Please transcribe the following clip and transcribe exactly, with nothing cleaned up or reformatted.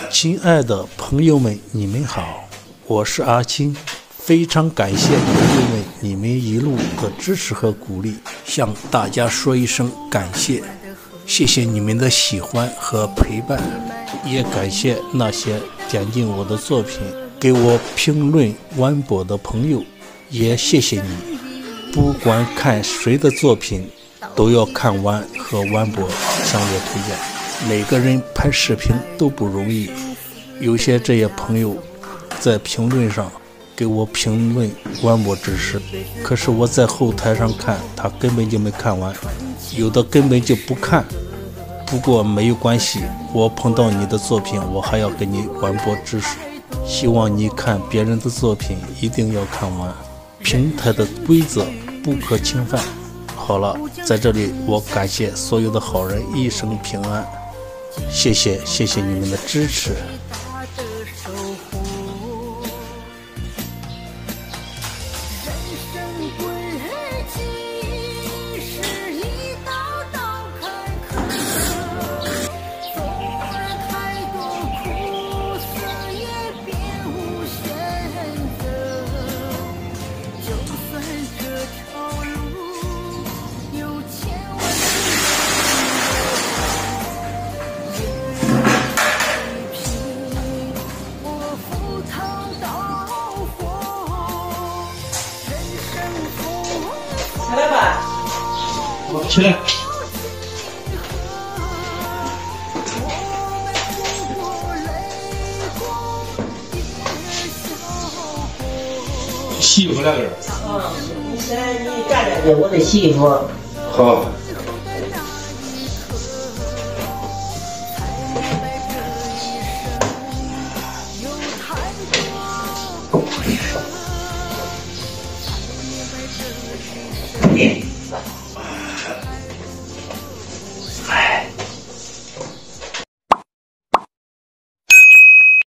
亲爱的朋友们，你们好，我是阿青，非常感谢朋友们你们一路的支持和鼓励，向大家说一声感谢，谢谢你们的喜欢和陪伴，也感谢那些点进我的作品给我评论完播的朋友，也谢谢你。不管看谁的作品，都要看完和完播，强烈推荐。每个人拍视频都不容易，有些这些朋友在评论上给我评论完播支持，可是我在后台上看，他根本就没看完，有的根本就不看。不过没有关系，我碰到你的作品，我还要给你完播支持。希望你看别人的作品一定要看完，平台的规则不可侵犯。好了，在这里我感谢所有的好人一生平安，谢谢谢谢你们的支持。 起来吧， 好，起来。洗衣服两个人。 嗯，你先你站着去，我得洗衣服。 好。 嗯